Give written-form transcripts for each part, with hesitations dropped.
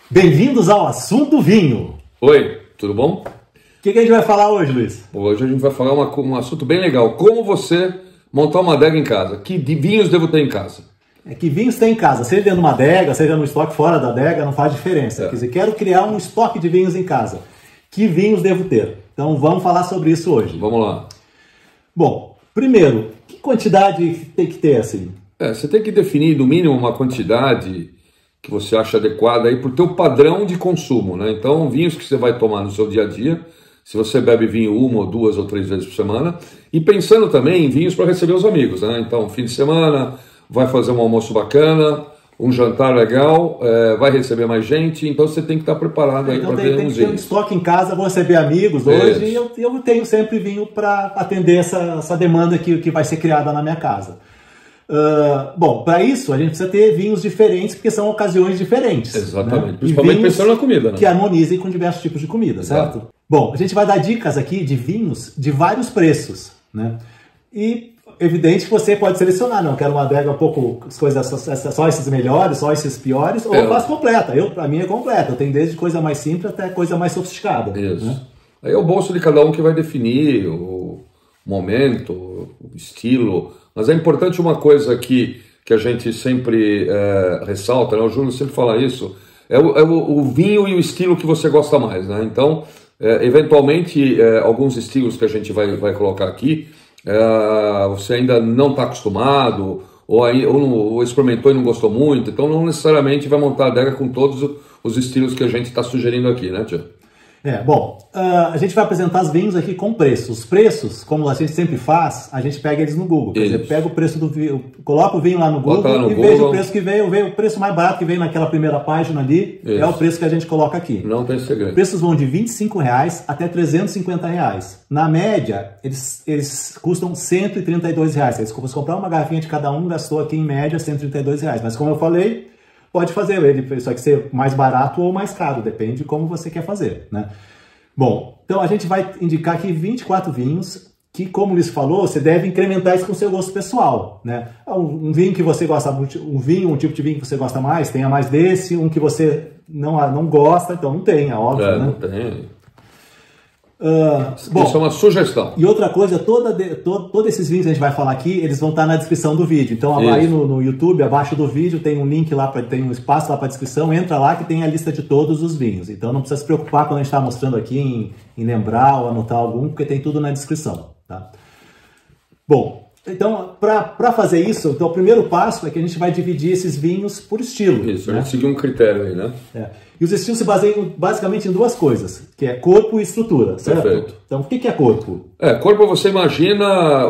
Bem-vindos ao Assunto Vinho. Oi, tudo bom? O que a gente vai falar hoje, Luiz? Hoje a gente vai falar um assunto bem legal. Como você montar uma adega em casa. Que vinhos devo ter em casa? Que vinhos tem em casa, seja dentro de uma adega, seja no estoque fora da adega, não faz diferença. Quer dizer, quero criar um estoque de vinhos em casa. Que vinhos devo ter? Então vamos falar sobre isso hoje. Vamos lá. Bom, primeiro, que quantidade tem que ter assim? Você tem que definir no mínimo uma quantidade que você acha adequada aí para o teu padrão de consumo, né? Então, vinhos que você vai tomar no seu dia a dia, se você bebe vinho 1 ou 2 ou 3 vezes por semana, e pensando também em vinhos para receber os amigos, né? Então, fim de semana, vai fazer um almoço bacana, um jantar legal, vai receber mais gente, então você tem que estar preparado aí para ter uns vinhos. Tem um estoque em casa, vou receber amigos hoje, e eu tenho sempre vinho para atender essa demanda que vai ser criada na minha casa. Bom, para isso a gente precisa ter vinhos diferentes, porque são ocasiões diferentes. Exatamente, né? Principalmente pensando na comida, né? Que harmonizem com diversos tipos de comida, certo? Bom, a gente vai dar dicas aqui de vinhos de vários preços, né? E evidente que você pode selecionar, não quero uma adega um pouco, só esses melhores, só esses piores, ou eu faço completa. Para mim é completa, eu tenho desde coisa mais simples até coisa mais sofisticada. Isso. Né? Aí é o bolso de cada um que vai definir o momento, o estilo. Mas é importante uma coisa que a gente sempre ressalta, né? O Júlio sempre fala isso, é o vinho e o estilo que você gosta mais, né? Então, eventualmente, alguns estilos que a gente vai colocar aqui, você ainda não está acostumado, ou experimentou e não gostou muito, então não necessariamente vai montar a adega com todos os estilos que a gente está sugerindo aqui, né, Tia? Bom, a gente vai apresentar os vinhos aqui com preços. Os preços, como a gente sempre faz, a gente pega eles no Google. Quer dizer, pega o preço do vinho, coloca o vinho lá no Google e veja o preço que veio, o preço mais barato que veio naquela primeira página ali, é o preço que a gente coloca aqui. Não tem segredo. Os preços vão de R$25 até R$350. Na média, eles custam R$132. Se você comprar uma garrafinha de cada um, gastou aqui em média R$132. Mas como eu falei, pode fazer ele, só que ser mais barato ou mais caro, depende de como você quer fazer, né? Bom, então a gente vai indicar aqui 24 vinhos que, como o Luiz falou, você deve incrementar isso com o seu gosto pessoal, né? Um vinho que você gosta muito, um tipo de vinho que você gosta mais, tenha mais desse, um que você não gosta, então não tenha, óbvio, né? Não tem. Bom, isso é uma sugestão. E outra coisa, todos esses vinhos que a gente vai falar aqui, eles vão estar na descrição do vídeo. Então aí no YouTube, abaixo do vídeo, tem um link lá, tem um espaço lá para descrição, entra lá que tem a lista de todos os vinhos. Então não precisa se preocupar quando a gente está mostrando aqui em lembrar ou anotar algum, porque tem tudo na descrição. Tá? Bom, então para fazer isso, então, o primeiro passo é que a gente vai dividir esses vinhos por estilo. Isso, né? A gente seguir um critério aí, né? E os estilos se baseiam basicamente em duas coisas, que é corpo e estrutura, certo? Perfeito. Então, o que é corpo? Corpo você imagina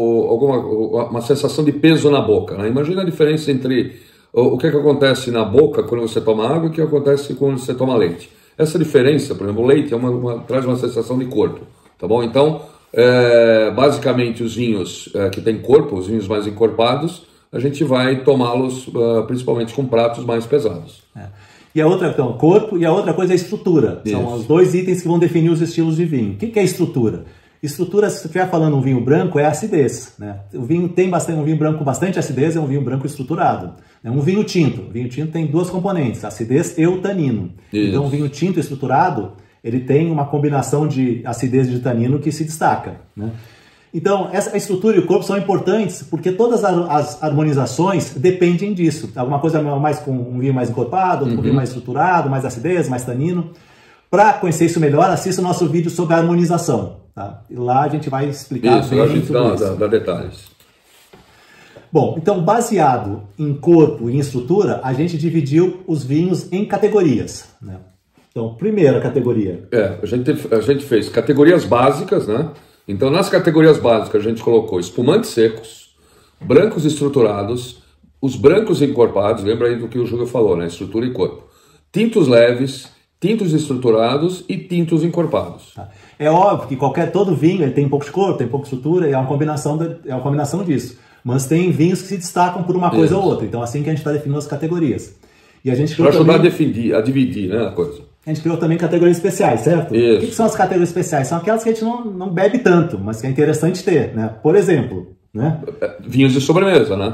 uma sensação de peso na boca, né? Imagina a diferença entre o que acontece na boca quando você toma água e o que acontece quando você toma leite. Essa diferença, por exemplo, o leite traz uma sensação de corpo, tá bom? Então, basicamente os vinhos que têm corpo, os vinhos mais encorpados, a gente vai tomá-los principalmente com pratos mais pesados. E a outra, então, corpo, e a outra coisa é a estrutura. Isso. São os dois itens que vão definir os estilos de vinho. O que é estrutura? Estrutura, se você estiver falando um vinho branco, é acidez, né? O vinho tem um vinho branco com bastante acidez, é um vinho branco estruturado. Um vinho tinto. O vinho tinto tem duas componentes, acidez e o tanino. Isso. Então, o vinho tinto estruturado, ele tem uma combinação de acidez e de tanino que se destaca, né? Então, a estrutura e o corpo são importantes porque todas as harmonizações dependem disso. Alguma coisa mais com um vinho mais encorpado, outro vinho mais estruturado, mais acidez, mais tanino. Para conhecer isso melhor, assista o nosso vídeo sobre a harmonização. Tá? E lá a gente vai explicar bem a gente dá detalhes. Bom, então baseado em corpo e em estrutura, a gente dividiu os vinhos em categorias, né? Então, primeira categoria. A gente fez categorias básicas, né? Então, nas categorias básicas, a gente colocou espumantes secos, brancos estruturados, os brancos encorpados, lembra aí do que o Júlio falou, né? Estrutura e corpo. Tintos leves, tintos estruturados e tintos encorpados. É óbvio que todo vinho ele tem um pouco de corpo, tem um pouco de estrutura, e é uma combinação disso. Mas tem vinhos que se destacam por uma coisa ou outra. Então, assim que a gente está definindo as categorias. E a gente para ajudar a dividir, né, a coisa. A gente criou também categorias especiais, certo? Isso. O que são as categorias especiais? São aquelas que a gente não bebe tanto, mas que é interessante ter, né? Por exemplo, né? Vinhos de sobremesa, né?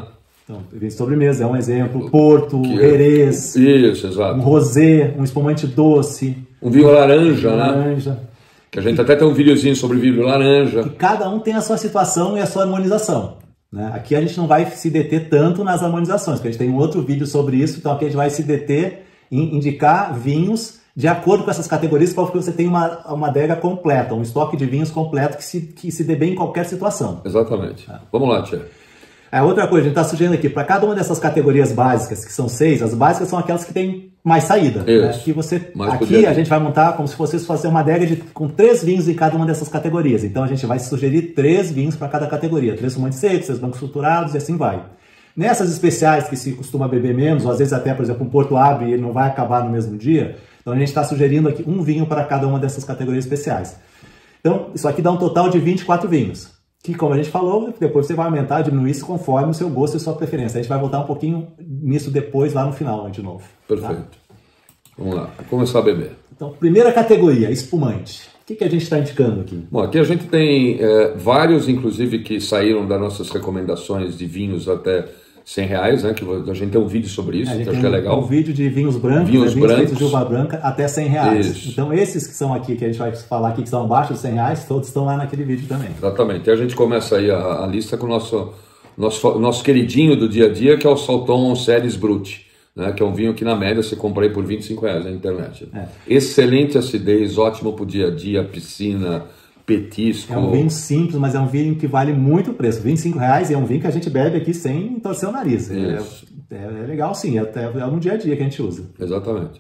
Então, vinho de sobremesa é um exemplo. Porto, Jerez. Isso, exato. Um rosé, um espumante doce. Um vinho laranja, né? Laranja. Que a gente até tem um videozinho sobre vinho laranja. E cada um tem a sua situação e a sua harmonização, né? Aqui a gente não vai se deter tanto nas harmonizações, porque a gente tem um outro vídeo sobre isso, então aqui a gente vai se deter em indicar vinhos de acordo com essas categorias, para que você tenha uma adega completa, um estoque de vinhos completo que se dê bem em qualquer situação. Exatamente. Vamos lá, Tia. Outra coisa, a gente está sugerindo aqui, para cada uma dessas categorias básicas, que são 6, as básicas são aquelas que têm mais saída. Né? Que você, aqui a gente vai montar como se fosse fazer uma adega com 3 vinhos em cada uma dessas categorias. Então a gente vai sugerir 3 vinhos para cada categoria. 3 fumantes secos, 3 brancos estruturados e assim vai. Nessas especiais que se costuma beber menos, ou às vezes até, por exemplo, um Porto abre e ele não vai acabar no mesmo dia, então a gente está sugerindo aqui um vinho para cada uma dessas categorias especiais. Então isso aqui dá um total de 24 vinhos. Que, como a gente falou, depois você vai aumentar, diminuir isso conforme o seu gosto e sua preferência. A gente vai voltar um pouquinho nisso depois, lá no final, de novo. Perfeito. Tá? Vamos lá, vamos começar a beber. Então, primeira categoria, espumante. O que a gente está indicando aqui? Bom, aqui a gente tem vários, inclusive, que saíram das nossas recomendações de vinhos até R$100, né? Que a gente tem um vídeo sobre isso, que acho que é legal. Um vídeo de vinhos brancos, vinhos feitos de uva branca até R$100. Isso. Então esses que são aqui, que a gente vai falar aqui, que são abaixo de R$100, todos estão lá naquele vídeo também. Exatamente. E a gente começa aí a lista com o nosso queridinho do dia a dia, que é o Salton Ceres Brut, né? Que é um vinho que na média você compra aí por R$25 na internet. Excelente acidez, ótimo para o dia a dia, piscina, petisco. É um vinho simples, mas é um vinho que vale muito o preço. R$25 é um vinho que a gente bebe aqui sem torcer o nariz. É legal sim, é no dia a dia que a gente usa. Exatamente.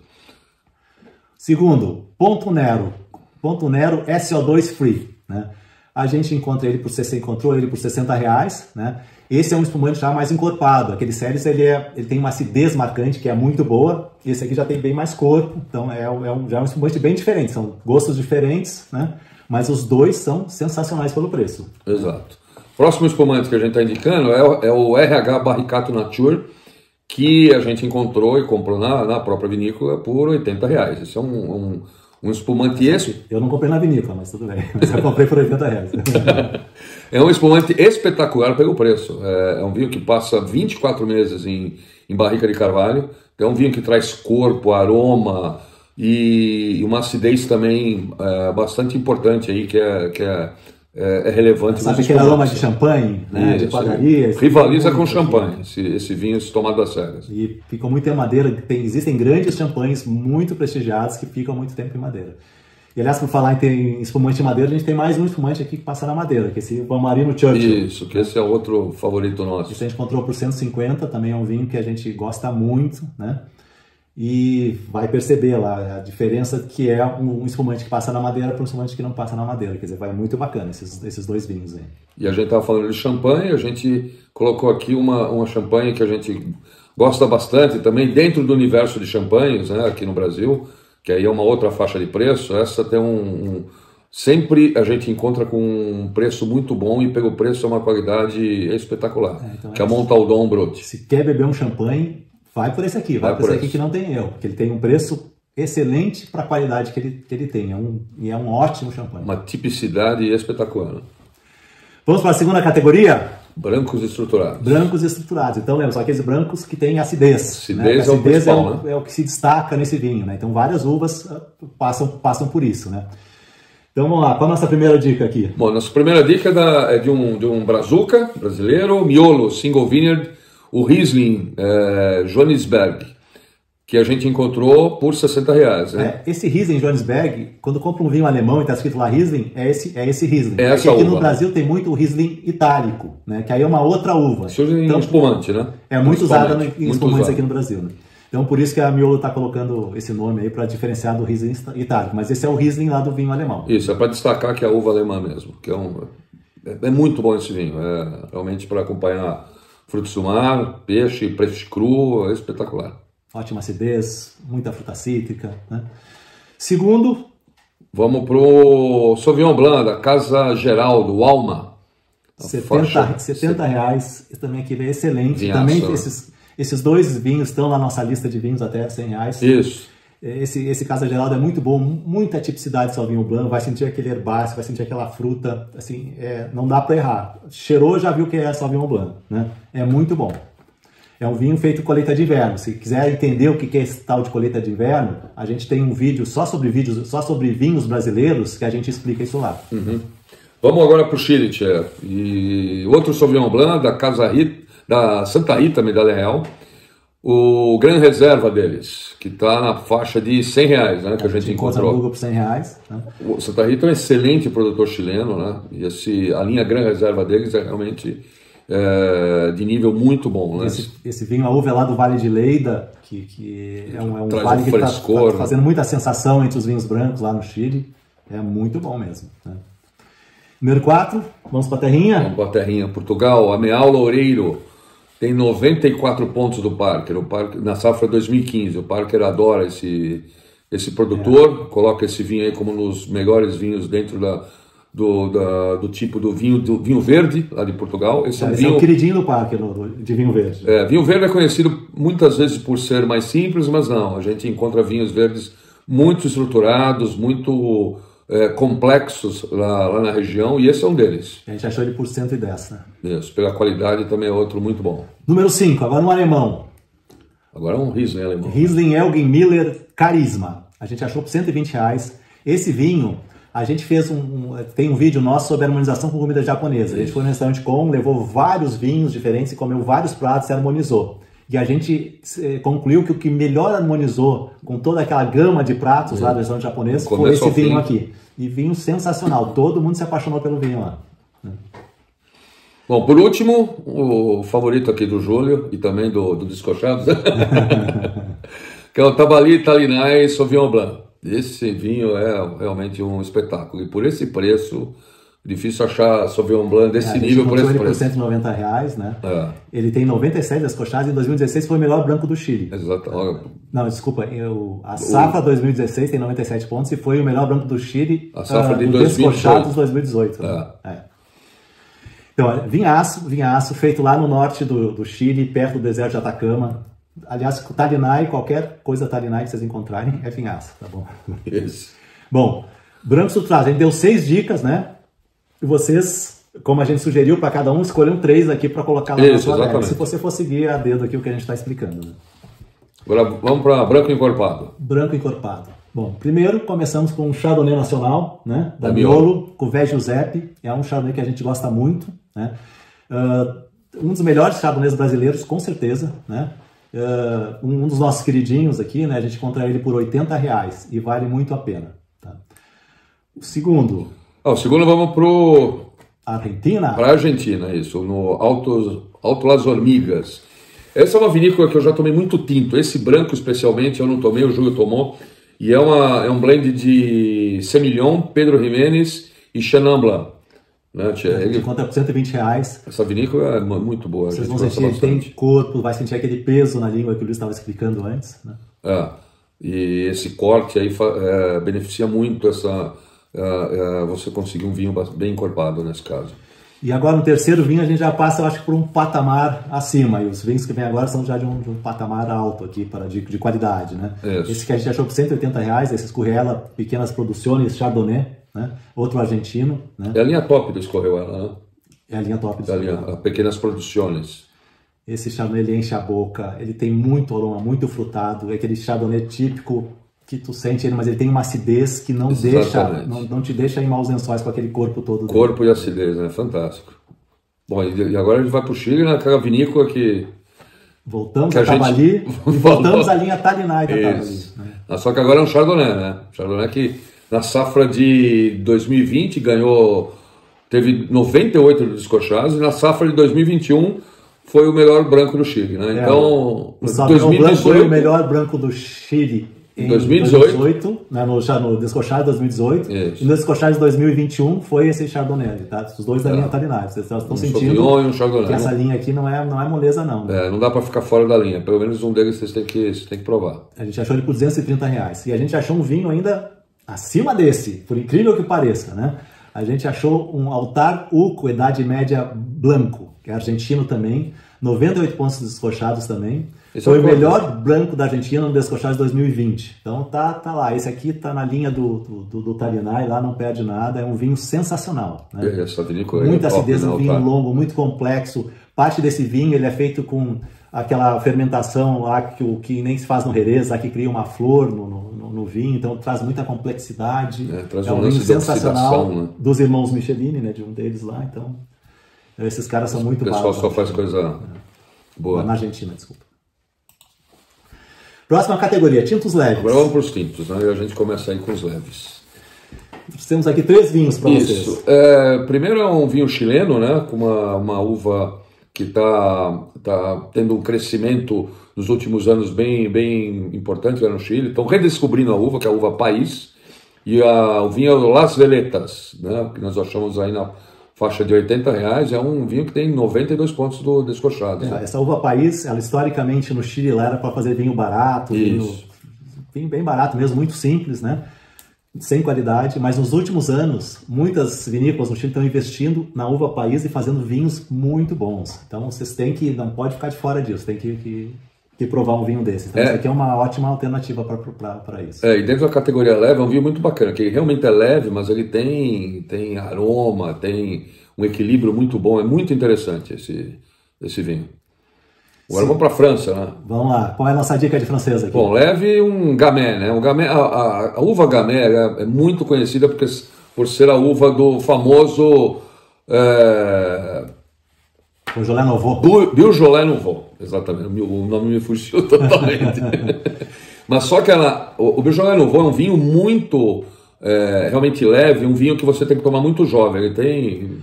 Segundo, Ponto Nero. Ponto Nero SO2 Free, né? A gente encontrou ele por R$60, né? Esse é um espumante já mais encorpado. Aquele Ceres, ele tem uma acidez marcante que é muito boa. Esse aqui já tem bem mais corpo, então já é um espumante bem diferente. São gostos diferentes, né? Mas os dois são sensacionais pelo preço. Exato. Próximo espumante que a gente está indicando é o RH Barricato Nature, que a gente encontrou e comprou na própria vinícola por R$80. Esse é um espumante Eu não comprei na vinícola, mas tudo bem. Mas eu comprei por R$80. É um espumante espetacular pelo preço. É um vinho que passa 24 meses em barrica de carvalho. É um vinho que traz corpo, aroma e uma acidez também bastante importante aí, que é relevante. Sabe aquele aroma de champanhe, né? De padaria? Rivaliza com champanhe, esse vinho tomado das cegas. E ficou muito em madeira. Existem grandes champanhes muito prestigiados que ficam muito tempo em madeira. E aliás, por falar em espumante de madeira, a gente tem mais um espumante aqui que passa na madeira, que é esse Valmarino Churchill. Isso, que esse é outro favorito nosso. Esse a gente encontrou por 150, também é um vinho que a gente gosta muito, né? E vai perceber lá a diferença que é um espumante que passa na madeira para um espumante que não passa na madeira. Quer dizer, vai muito bacana esses dois vinhos aí. E a gente estava falando de champanhe, a gente colocou aqui uma champanhe que a gente gosta bastante também dentro do universo de champanhes, né, aqui no Brasil, que aí é uma outra faixa de preço. Essa tem sempre a gente encontra com um preço muito bom e pelo preço é uma qualidade espetacular, então que é a Montaldon Brut. Se quer beber um champanhe, vai por esse aqui, vai por esse aqui que não tem erro, porque ele tem um preço excelente para a qualidade que ele tem, e é um ótimo champanhe. Uma tipicidade espetacular. Vamos para a segunda categoria? Brancos estruturados. Brancos estruturados. Então, lembra, são aqueles brancos que têm acidez. Acidez, né? É o que se destaca nesse vinho, né? Então, várias uvas passam por isso, né? Então, vamos lá. Qual a nossa primeira dica aqui? Bom, nossa primeira dica é de um brazuca brasileiro, Miolo Single Vineyard, o Riesling Johannisberg, que a gente encontrou por R$60. Né? Esse Riesling Johannisberg, quando compra um vinho alemão e está escrito lá Riesling, é esse Riesling. É essa aqui uva. No Brasil tem muito o Riesling itálico, né? Que aí é uma outra uva. Isso é então, espumante, né? É muito usada em espumantes aqui no Brasil. Né? Então por isso que a Miolo está colocando esse nome aí para diferenciar do Riesling itálico. Mas esse é o Riesling lá do vinho alemão. Isso, é para destacar que é a uva alemã mesmo. Que é muito bom esse vinho. É realmente para acompanhar frutos do mar, peixe cru, é espetacular. Ótima acidez, muita fruta cítrica. Né? Segundo, vamos pro Sauvignon Blanc da Casa Geraldo, Alma. R$70. Esse também aqui é excelente. Vinhaço. Também esses dois vinhos estão na nossa lista de vinhos até R$100. Isso. Esse Casa Geraldo é muito bom, muita tipicidade de Sauvignon Blanc, vai sentir aquele herbáceo, vai sentir aquela fruta, assim, não dá para errar. Cheirou, já viu que é Sauvignon Blanc, né? É muito bom. É um vinho feito colheita de inverno. Se quiser entender o que é esse tal de colheita de inverno, a gente tem um vídeo só sobre vinhos brasileiros que a gente explica isso lá. Uhum. Vamos agora para o Chile, Tchê. E outro Sauvignon Blanc da Casa Rita, da Santa Rita Medalha Real, o Gran Reserva deles, que está na faixa de R$100, né, que a gente encontrou. No Google por R$100, né? O Santa Rita é um excelente produtor chileno, né? E a linha Gran Reserva deles é realmente de nível muito bom, né? Esse vinho, a uva é lá do Vale de Leida, que é um vale que está fazendo muita sensação entre os vinhos brancos lá no Chile. É muito bom mesmo, né? Número 4, vamos para a terrinha? Vamos para a terrinha. Portugal, Ameal Loureiro, tem 94 pontos do Parker, na safra 2015. O Parker adora esse produtor, coloca esse vinho aí como um dos melhores vinhos dentro do tipo do vinho verde, lá de Portugal. Esse é o queridinho do Parker, de vinho verde. Vinho verde é conhecido muitas vezes por ser mais simples, mas não, a gente encontra vinhos verdes muito estruturados, muito complexos lá na região, e esse é um deles. A gente achou ele por 110, né? Isso, pela qualidade também é outro muito bom. Número 5, agora um alemão. Agora é um Riesling alemão. Riesling Elgin Miller Carisma. A gente achou por R$120. Esse vinho, a gente tem um vídeo nosso sobre harmonização com comida japonesa. A gente foi no restaurante levou vários vinhos diferentes e comeu vários pratos e harmonizou. E a gente concluiu que o que melhor harmonizou com toda aquela gama de pratos lá do restaurante japonês foi esse vinho aqui. E vinho sensacional. Todo mundo se apaixonou pelo vinho lá. Bom, por último, o favorito aqui do Júlio e também do Descochados, que é o Tabali Talinai Sauvignon Blanc. Esse vinho é realmente um espetáculo. E por esse preço, difícil achar Sauvignon Blanc desse nível por esse preço. Ele por R$190, né? Ele tem 97 descochados e em 2016 foi o melhor branco do Chile. Exato. Não, desculpa, a safra 2016 tem 97 pontos e foi o melhor branco do Chile. A safra de descochados 2018. Então, vinhaço feito lá no norte do Chile, perto do deserto de Atacama. Aliás, Talinai, qualquer coisa Talinai que vocês encontrarem é vinhaço, tá bom? Isso. Bom, branco estruturado, a gente deu 6 dicas, né? E vocês, como a gente sugeriu para cada um, escolheram 3 aqui para colocar lá na sua adega, se você for seguir a dedo aqui o que a gente está explicando. Né? Agora vamos para branco encorpado. Branco encorpado. Bom, primeiro começamos com um Chardonnay nacional, né? Da Miolo, Cuvée Giuseppe. É um Chardonnay que a gente gosta muito, né? Um dos melhores Chardonnays brasileiros, com certeza, né? Um dos nossos queridinhos aqui, né? A gente encontra ele por R$80 e vale muito a pena. Tá? O segundo... O segundo vamos para Argentina? Para a Argentina, isso, no Alto Las Hormigas. Essa é uma vinícola que eu já tomei muito tinto. Esse branco, especialmente, eu não tomei, o Júlio tomou. E é um blend de Semillon, Pedro Ximénez e Chenin Blanc. Né, a gente encontra por R$120. Essa vinícola é muito boa. Vocês vão sentir, tem corpo, vai sentir aquele peso na língua que o Luiz estava explicando antes. Né? E esse corte aí beneficia muito você conseguir um vinho bem encorpado nesse caso. E agora no terceiro vinho a gente já passa, eu acho, por um patamar acima. E os vinhos que vem agora são já de um patamar alto aqui, de qualidade, né? Esse que a gente achou por R$180, esse Escurrela Pequenas Produções Chardonnay, né? Outro argentino. Né? É a linha top do Escurrela, né? É a linha top do Escurrela. Pequenas Produções. Esse Chardonnay, ele enche a boca, ele tem muito aroma, muito frutado, é aquele Chardonnay típico que tu sente ele, mas ele tem uma acidez que não te deixa em maus lençóis com aquele corpo todo. Corpo e acidez, né? Fantástico. Bom, e agora a gente vai para o Chile, naquela vinícola que... Voltamos a Tabali e voltamos à linha Talinai da Tabali. Né? Só que agora é um Chardonnay, né? Chardonnay que na safra de 2020 teve 98 descochados e na safra de 2021 foi o melhor branco do Chile, né? Então, o Sauvignon Blanc foi o melhor branco do Chile em 2018, né, no Descochado de 2018, e no Descochado de 2021 foi esse Chardonnay, tá? Os dois da linha Talinai. Vocês estão sentindo que essa linha aqui não é moleza, não. Né? Não dá para ficar fora da linha. Pelo menos um deles vocês têm que provar. A gente achou ele por R$230. E a gente achou um vinho ainda acima desse, por incrível que pareça, né? A gente achou um Altar Uco, Idade Média Blanco, que é argentino também, 98 pontos descochados também. Foi o melhor branco da Argentina no Descochado de 2020. Então tá lá. Esse aqui tá na linha do Talinai, lá não perde nada. É um vinho sensacional. Né? Essa vinícola muita acidez, um vinho longo, muito complexo. Parte desse vinho ele é feito com aquela fermentação lá que nem se faz no Jerez, lá que cria uma flor no vinho, então traz muita complexidade. Traz um um vinho lance de sensacional, oxidação, né? dos irmãos Michelini, né, de um deles lá, então esses caras são muito bons. O pessoal só faz coisa boa. Na Argentina, desculpa. Próxima categoria, tintos leves. Agora vamos para os tintos, né? E a gente começa aí com os leves. Temos aqui 3 vinhos para vocês. Isso. Primeiro é um vinho chileno, né? Com uma uva que tá tendo um crescimento nos últimos anos bem importante lá no Chile. Estão redescobrindo a uva, que é a uva País. E o vinho é o Las Veletas, né? Que nós achamos aí na faixa de R$80. É um vinho que tem 92 pontos do descorchado. Né? Essa uva País, ela historicamente no Chile ela era para fazer vinho barato, vinho bem barato mesmo, muito simples, né? Sem qualidade, mas nos últimos anos, muitas vinícolas no Chile estão investindo na uva País e fazendo vinhos muito bons. Então vocês não pode ficar de fora disso, tem que provar um vinho desse. Então isso aqui é uma ótima alternativa para isso. E dentro da categoria leve é um vinho muito bacana, que realmente é leve, mas ele tem aroma, tem um equilíbrio muito bom, é muito interessante esse vinho. Agora vamos para a França, né? Vamos lá. Qual é a nossa dica de francesa aqui? Bom, leve um Gamay, né? A uva Gamay é muito conhecida por ser a uva do famoso Beaujolais Nouveau. Beaujolais Nouveau, exatamente. O nome me fugiu totalmente. Mas só que o Beaujolais Nouveau é um vinho muito realmente leve, um vinho que você tem que tomar muito jovem. Ele tem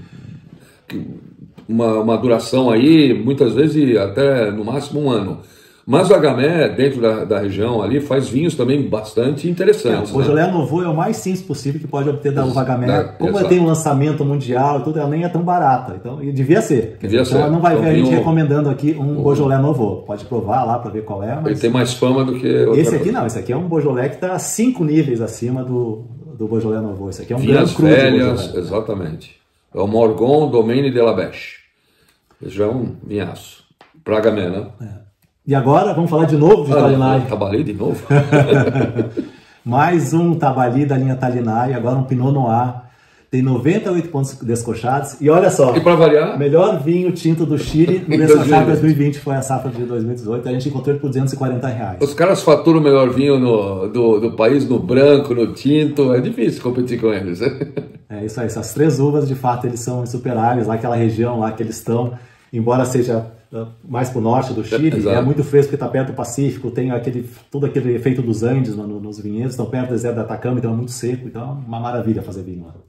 uma duração aí, muitas vezes até no máximo 1 ano. Mas o Gamay, dentro da região ali, faz vinhos também bastante interessantes. O Beaujolais Nouveau é o mais simples possível que pode obter da uva Gamay. Como ela tem um lançamento mundial e tudo, ela nem é tão barata. Então, e devia ser. Então, não vai ver a gente recomendando aqui um Beaujolais Nouveau. Pode provar lá para ver qual é. Mas ele tem mais fama do que esse aqui não, esse aqui é um Beaujolais que está 5 níveis acima do Beaujolais Nouveau. Esse aqui é um Vinhas Grand Cru velhas, exatamente. É o Morgon Domaine de la Beche. Esse já é um vinhaço. Pra Gamay, né? E agora, vamos falar de novo de Talinai. Tabalí de novo? Mais um Tabalí da linha Talinai, agora um Pinot Noir. Tem 98 pontos descorchados. E olha só, e para variar, melhor vinho tinto do Chile no descorchado 2020 foi a safra de 2018. A gente encontrou ele por R$240. Os caras faturam o melhor vinho do país no branco, no tinto. É difícil competir com eles. É isso aí. Essas 3 uvas, de fato, eles são insuperáveis. Lá aquela região lá que eles estão, embora seja mais para o norte do Chile, é muito fresco porque está perto do Pacífico, tem todo aquele efeito dos Andes nos vinhedos, estão perto do deserto da Atacama, então é muito seco, então é uma maravilha fazer vinho lá.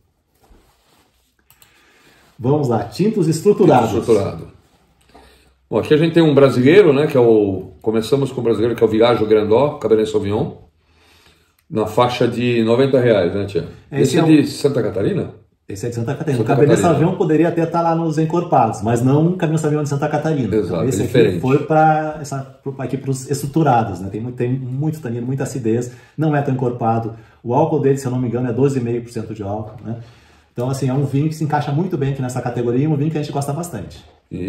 Vamos lá, tintos estruturados. Estruturado. Bom, aqui a gente tem um brasileiro, né, começamos com o brasileiro, que é o Viaggio Grandó, Cabernet Sauvignon, na faixa de R$90, né, tia? Esse é de Santa Catarina? Esse é de Santa Catarina. O Cabernet Sauvignon poderia até estar lá nos encorpados, mas não um Cabernet Sauvignon de Santa Catarina. Exato, então, esse aqui foi para os estruturados, né? Tem muito tanino, muita acidez, não é tão encorpado. O álcool dele, se eu não me engano, é 12,5% de álcool, né? Então, assim, é um vinho que se encaixa muito bem aqui nessa categoria e um vinho que a gente gosta bastante.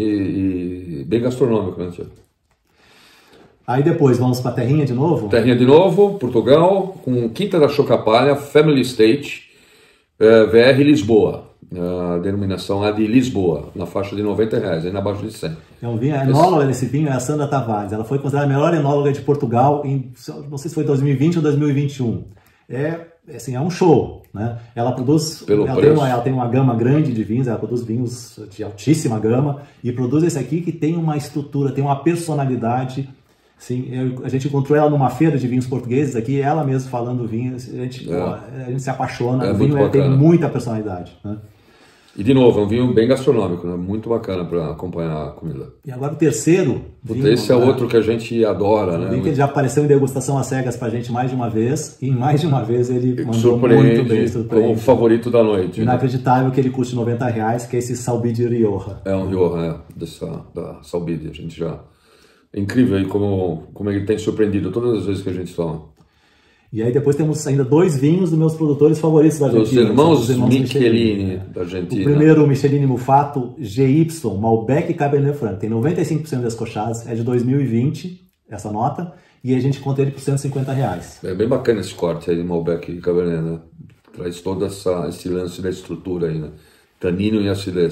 E bem gastronômico, né, tia? Aí depois vamos para a Terrinha de novo? Terrinha de novo, Portugal, com Quinta da Chocapalha, Family Estate, VR Lisboa. A denominação é de Lisboa, na faixa de R$90, ainda abaixo de 100. É um vinho, a enóloga desse vinho é a Sandra Tavares. Ela foi considerada a melhor enóloga de Portugal não sei se foi 2020 ou 2021. É um show, né? Ela produz, ela tem uma gama grande de vinhos, ela produz vinhos de altíssima gama e produz esse aqui que tem uma estrutura, tem uma personalidade. Sim, a gente encontrou ela numa feira de vinhos portugueses aqui, ela mesma falando vinho, a gente se apaixona, o vinho tem muita personalidade, né? E de novo, é um vinho bem gastronômico, né? Muito bacana para acompanhar a comida. E agora o terceiro vinho, esse é outro que a gente adora, né? Que ele já apareceu em degustação às cegas pra gente mais de uma vez, e mais de uma vez ele mandou muito bem, como o favorito da noite. Inacreditável, né? Que ele custe R$90, que é esse Salbidi Rioja. É um Rioja, da Salbidi, a gente já... É incrível aí como ele tem surpreendido todas as vezes que a gente toma. E aí depois temos ainda 2 vinhos dos meus produtores favoritos da Argentina. Os irmãos Michelini da Argentina. O primeiro, o Michelini Mufato GY Malbec Cabernet Franc. Tem 95% descorchados, é de 2020, essa nota. E a gente encontra ele por R$150. É bem bacana esse corte aí de Malbec e Cabernet, né? Traz todo esse lance da estrutura aí, né? Tanino e acidez.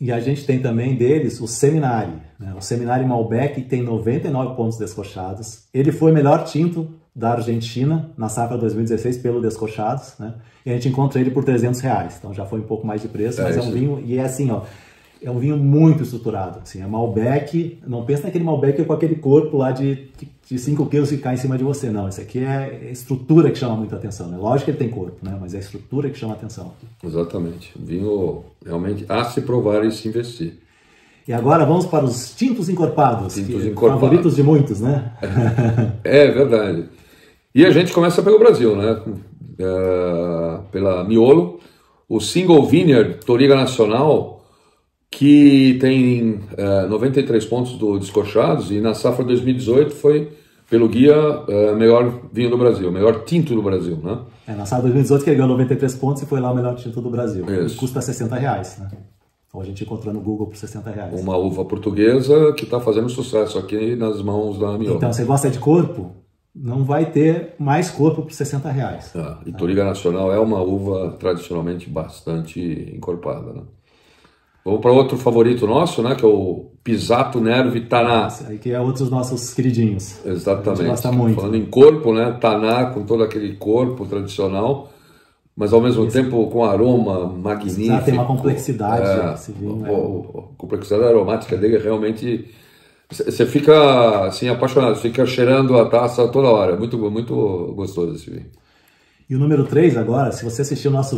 E a gente tem também deles o Seminari, né? O Seminari Malbec tem 99 pontos descorchados. Ele foi o melhor tinto da Argentina na safra 2016 pelo Descorchados, né? E a gente encontra ele por R$300, então já foi um pouco mais de preço, mas é um vinho, e é assim, ó, é um vinho muito estruturado, assim, é Malbec, não pensa naquele Malbec com aquele corpo lá de 5 quilos que cai em cima de você, não, isso aqui é estrutura que chama muita atenção, né? Lógico que ele tem corpo, né? Mas é a estrutura que chama atenção. Exatamente, vinho realmente a se provar e se investir. E agora vamos para os tintos encorpados, favoritos de muitos, né? É verdade. E a gente começa pelo Brasil, né? Pela Miolo, o Single Vineyard Touriga Nacional, que tem 93 pontos do Descorchados, e na safra 2018 foi, pelo guia, melhor vinho do Brasil, melhor tinto do Brasil, né? Na safra 2018 que ele ganhou 93 pontos e foi lá o melhor tinto do Brasil. Isso. E custa R$60, né? Então a gente encontrou no Google por R$60. Uma uva portuguesa que está fazendo sucesso aqui nas mãos da Miolo. Então, você gosta de corpo? Não vai ter mais corpo por R$60. E Touriga Nacional é uma uva tradicionalmente bastante encorpada, né? Vamos para outro favorito nosso, né? Que é o Pisato Nervi Taná. Esse aí que é outro dos nossos queridinhos. Exatamente. A gente gosta muito. Falando em corpo, né? Taná com todo aquele corpo tradicional, mas ao mesmo tempo com aroma magnífico. Já tem uma complexidade. Esse vinho, a complexidade aromática dele é realmente... Você fica assim apaixonado, fica cheirando a taça toda hora. Muito, muito gostoso esse vinho. E o número 3 agora, se você assistir o nosso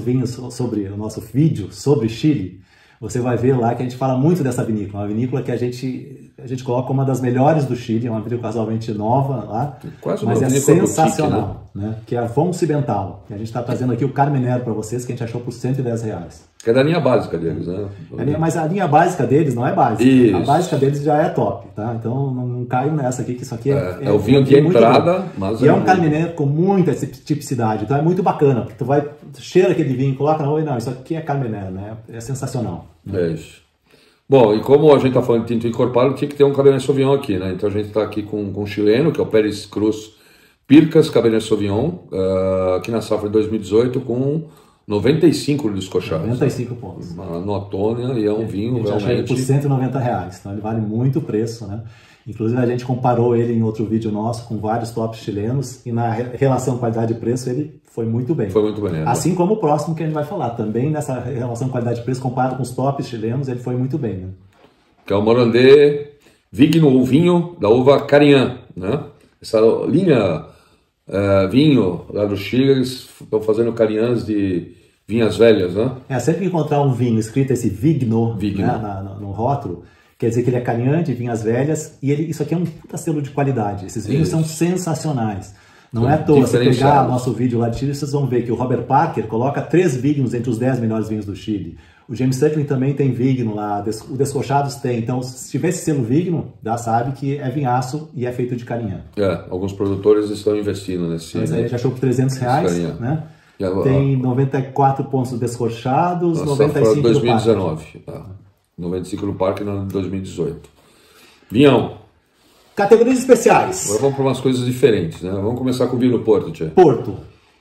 vídeo sobre Chile, você vai ver lá que a gente fala muito dessa vinícola. Uma vinícola que a gente coloca como uma das melhores do Chile, é uma vinícola casualmente nova lá, mas é sensacional, boutique, né? Que é a Von Cibental. E a gente está trazendo aqui o Carmenero para vocês, que a gente achou por R$110. Que é da linha básica deles, né? Mas a linha básica deles não é básica. Isso. A básica deles já é top, tá? Então não caio nessa aqui, que isso aqui é o vinho de entrada, mas e é um Carmenero com muita tipicidade, então é muito bacana, porque tu cheira aquele vinho, coloca na mão e não, isso aqui é Carmenero, né? É sensacional. É isso. Bom, e como a gente está falando de tinto encorpado, tinha que ter um Cabernet Sauvignon aqui, né? Então a gente está aqui com um chileno, que é o Pérez Cruz Pircas Cabernet Sauvignon, aqui na safra de 2018, com 95 descorchados. 95 pontos. Uma notônia, e é um vinho realmente... A gente achou ele por R$190, então ele vale muito preço, né? Inclusive a gente comparou ele em outro vídeo nosso com vários tops chilenos, e na relação qualidade-preço ele foi muito bem. Foi muito bem. Assim como o próximo que a gente vai falar, também nessa relação qualidade-preço, comparado com os tops chilenos, ele foi muito bem, né? Que é o Morandé Vigno, o vinho da uva Carignan, né? Essa linha vinho lá do Chile, eles estão fazendo Carignans de vinhas velhas, né? Sempre que encontrar um vinho escrito esse Vigno. Né, no rótulo, quer dizer que ele é Carignan de vinhas velhas, e isso aqui é um puta selo de qualidade. Esses vinhos são sensacionais. Não é à toa, se pegar nosso vídeo lá de Chile, vocês vão ver que o Robert Parker coloca 3 Vignos entre os 10 melhores vinhos do Chile. O James Suckling também tem Vigno lá, o Descorchados tem. Então, se tiver esse selo Vigno, já sabe que é vinhaço e é feito de Carignan. Alguns produtores estão investindo nesse... Mas aí a gente achou por R$300, né? Tem 94 pontos do Descorchados, 95 2019. 95 no Parque em 2018. Vinhão. Categorias especiais. Agora vamos para umas coisas diferentes, né? Vamos começar com o vinho do Porto, Tchê. Porto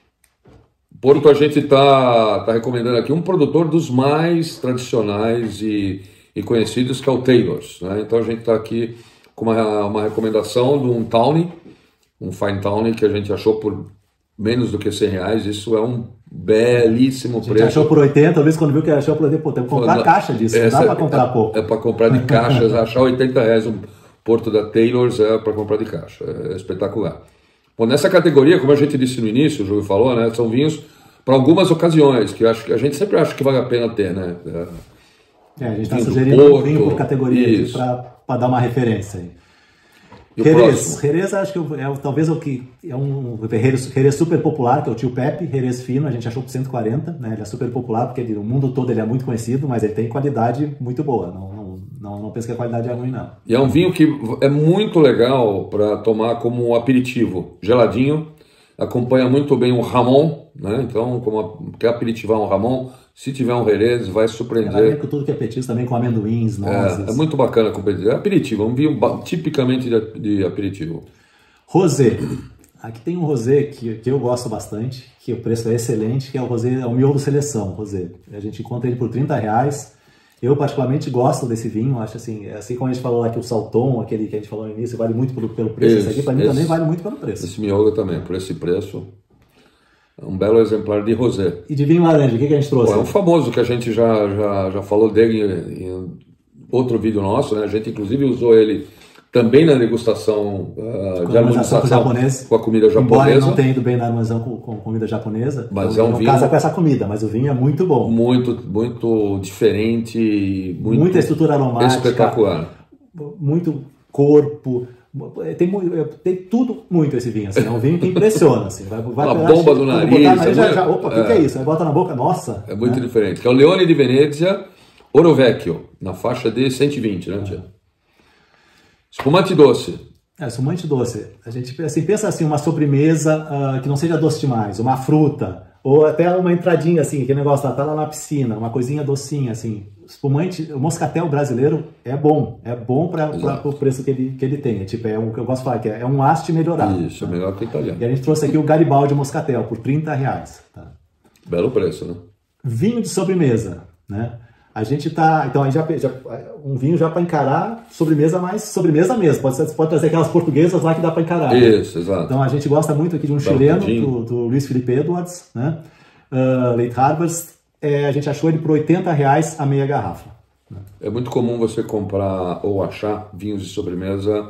a gente tá recomendando aqui um produtor dos mais tradicionais e conhecidos, que é o Taylor's, né? Então a gente está aqui com uma recomendação de um Tawny, um Fine Tawny, que a gente achou por menos do que R$100. Isso é um belíssimo preço. A gente achou por 80, Luiz, quando viu que achou por 80, pô, tem que comprar caixa disso, não dá para comprar pouco. É para comprar de caixas, achar R$80 um Porto da Taylor's é para comprar de caixa, é espetacular. Bom, nessa categoria, como a gente disse no início, o Júlio falou, né, são vinhos para algumas ocasiões, que acho que a gente sempre acha que vale a pena ter, né? A gente está sugerindo um vinho por categoria para dar uma referência aí. Jerez, acho que talvez o que é um Jerez super popular, que é o Tio Pepe, Jerez fino, a gente achou por 140, né? Ele é super popular porque no mundo todo ele é muito conhecido, mas ele tem qualidade muito boa, não penso que a qualidade é ruim, não. E é um vinho que é muito legal para tomar como um aperitivo, geladinho, acompanha muito bem o Ramon, né? Então, como quer aperitivar um Ramon, se tiver um Jerez, vai surpreender. Com tudo que é petisco também, com amendoins, nozes. É muito bacana com petisco. É aperitivo, é um vinho tipicamente de aperitivo. Rosé. Aqui tem um rosé que eu gosto bastante, que o preço é excelente, que é o rosé, é o Miolo Seleção, rosé. A gente encontra ele por R$30. Eu particularmente gosto desse vinho, acho assim como a gente falou lá que o Salton, aquele que a gente falou no início, vale muito pelo preço, esse aqui para mim também vale muito pelo preço. Esse Mioga também, por esse preço, é um belo exemplar de rosé. E de vinho laranja, o que a gente trouxe? É um famoso que a gente já falou dele em outro vídeo nosso, né? A gente inclusive usou ele também na degustação de harmonização com a comida japonesa. Embora eu não tenha ido bem na harmonização com comida japonesa, mas é um vinho, casa com essa comida, mas o vinho é muito bom. Muito diferente, muita estrutura aromática. Espetacular. Muito corpo. Tem tudo muito esse vinho, assim. É um vinho que impressiona, assim. Vai uma bomba do nariz. Opa, o que é isso? Aí bota na boca, nossa. É muito diferente. Que é o Leone di Venezia Ouro Vecchio, na faixa de 120, né, tia? Espumante doce. Espumante doce. A gente assim, pensa assim, uma sobremesa que não seja doce demais, uma fruta, ou até uma entradinha assim, aquele negócio tá lá na piscina, uma coisinha docinha assim. Espumante, o moscatel brasileiro é bom para o preço que ele tem. É o que eu gosto de falar, que é um haste melhorado. Isso, é melhor que o italiano. E a gente trouxe aqui o Garibaldi moscatel por R$30. Tá? Belo preço, né? Vinho de sobremesa, né? A gente tá, então aí já um vinho já para encarar sobremesa mesmo. Pode trazer aquelas portuguesas lá que dá para encarar. Isso, exato. Então a gente gosta muito aqui de um chileno, do Luiz Felipe Edwards, né? Late Harvest. A gente achou ele por R$80 a meia garrafa. Né? É muito comum você comprar ou achar vinhos de sobremesa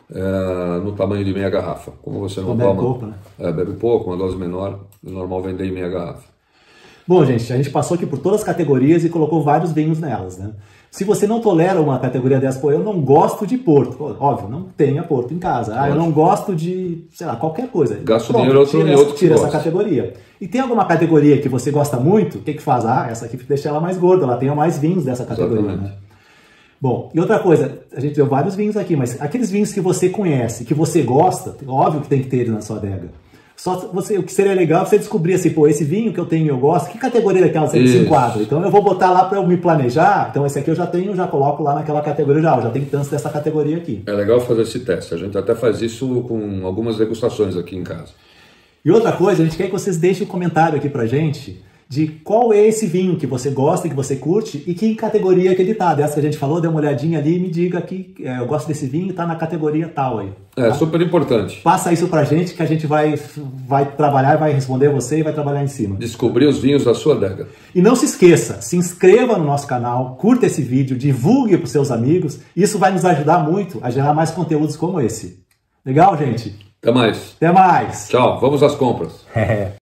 no tamanho de meia garrafa. Como você não toma, bebe pouco, né? Bebe pouco, uma dose menor, é normal vender em meia garrafa. Bom, gente, a gente passou aqui por todas as categorias e colocou vários vinhos nelas, né? Se você não tolera uma categoria dessa, eu não gosto de Porto. Óbvio, não tenha Porto em casa. Eu não gosto de, sei lá, qualquer coisa. Gasto dinheiro tira essa categoria. E tem alguma categoria que você gosta muito, o que faz? Essa aqui deixa ela mais gorda, ela tenha mais vinhos dessa categoria, né? Bom, e outra coisa, a gente deu vários vinhos aqui, mas aqueles vinhos que você conhece, que você gosta, óbvio que tem que ter eles na sua adega. Só o que seria legal é você descobrir assim, esse vinho que eu tenho e eu gosto, que categoria daquela você se enquadra? Então eu vou botar lá para eu me planejar, então esse aqui eu já tenho, já coloco lá naquela categoria, eu já tenho tanto dessa categoria aqui. É legal fazer esse teste, a gente até faz isso com algumas degustações aqui em casa. E outra coisa, a gente quer que vocês deixem um comentário aqui pra gente de qual é esse vinho que você gosta, que você curte e que categoria que ele tá. Dessa que a gente falou, dê uma olhadinha ali e me diga que eu gosto desse vinho e tá na categoria tal aí. Tá? Super importante. Passa isso pra gente que a gente vai trabalhar, vai responder você e vai trabalhar em cima. Descobrir os vinhos da sua adega. E não se esqueça, se inscreva no nosso canal, curta esse vídeo, divulgue pros seus amigos. Isso vai nos ajudar muito a gerar mais conteúdos como esse. Legal, gente? Até mais. Até mais. Tchau, vamos às compras.